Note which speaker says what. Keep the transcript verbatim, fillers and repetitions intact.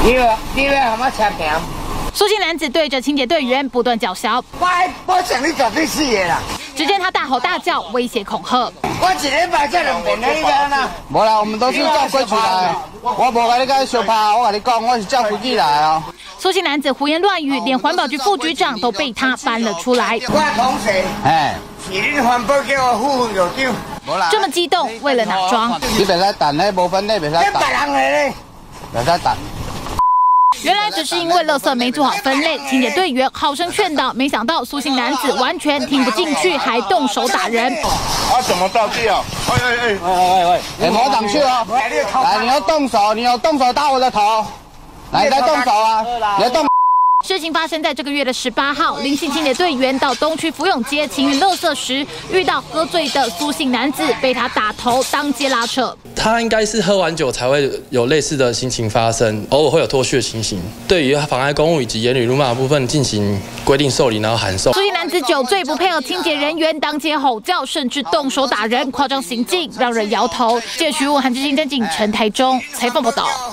Speaker 1: 你要你要喊我车平？
Speaker 2: 苏姓男子对着清洁队员不断叫嚣，
Speaker 1: 我我想你绝对死的啦！
Speaker 2: 只见他大吼大叫，威胁恐吓。
Speaker 1: 我一礼拜才两遍，你讲啦？
Speaker 3: 无啦，我们都是照规矩来。我无甲你甲你相拍，我甲你讲，我是照规矩来哦。
Speaker 2: 苏姓男子胡言乱语，连环保局副局长都被他搬了出来。
Speaker 1: 我同事，哎，是恁环保叫我副副局长。
Speaker 2: 这么激动，为了哪桩？
Speaker 3: 你袂使等，迄无分类袂使等。
Speaker 1: 别人来咧，
Speaker 3: 袂使等。
Speaker 2: 原来只是因为垃圾没做好分类，清洁队员好生劝导，没想到苏姓男子完全听不进去，还动手打人。
Speaker 4: 啊，怎么到地啊？哎哎哎，
Speaker 3: 喂喂喂，你莫挡去哦！来，你要动手，你要动手打我的头，来，你在动手啊！你在动。
Speaker 2: 事情发生在这个月的十八号，林姓清洁队员到东区福永街清运垃圾时，遇到喝醉的苏姓男子，被他打头，当街拉扯。
Speaker 5: 他应该是喝完酒才会有类似的情形发生，偶尔会有脱序的情形。对于妨碍公务以及言语辱骂的部分进行规定受理，然后函授。
Speaker 2: 苏姓男子酒醉不配合清洁人员，当街吼叫，甚至动手打人，夸张行径让人摇头。记者徐武、韩志新、曾景陈台中采访报道。